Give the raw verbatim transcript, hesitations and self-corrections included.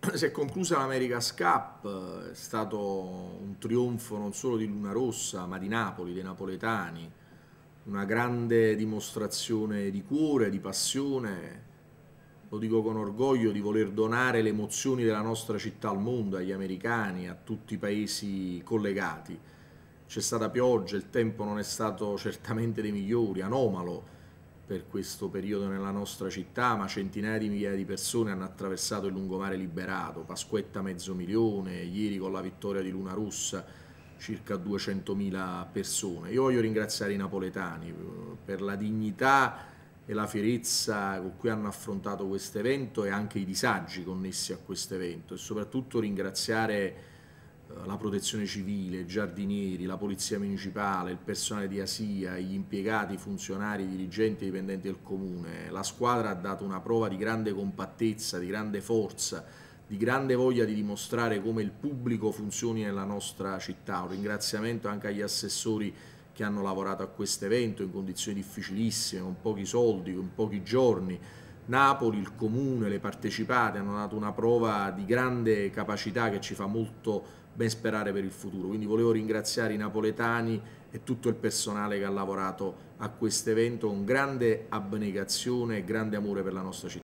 si è conclusa l'America's Cup, è stato un trionfo non solo di Luna Rossa, ma di Napoli, dei napoletani, una grande dimostrazione di cuore, di passione, lo dico con orgoglio, di voler donare le emozioni della nostra città al mondo, agli americani, a tutti i paesi collegati. C'è stata pioggia, il tempo non è stato certamente dei migliori, anomalo per questo periodo nella nostra città, ma centinaia di migliaia di persone hanno attraversato il lungomare liberato, Pasquetta mezzo milione, ieri con la vittoria di Luna Rossa circa duecentomila persone. Io voglio ringraziare i napoletani per la dignità e la fierezza con cui hanno affrontato questo evento e anche i disagi connessi a questo evento, e soprattutto ringraziare la protezione civile, i giardinieri, la polizia municipale, il personale di ASIA, gli impiegati, i funzionari, i dirigenti e i dipendenti del comune. La squadra ha dato una prova di grande compattezza, di grande forza, di grande voglia di dimostrare come il pubblico funzioni nella nostra città. Un ringraziamento anche agli assessori che hanno lavorato a questo evento in condizioni difficilissime, con pochi soldi, con pochi giorni. Napoli, il comune, le partecipate hanno dato una prova di grande capacità che ci fa molto ben sperare per il futuro. Quindi volevo ringraziare i napoletani e tutto il personale che ha lavorato a questo evento con grande abnegazione e grande amore per la nostra città.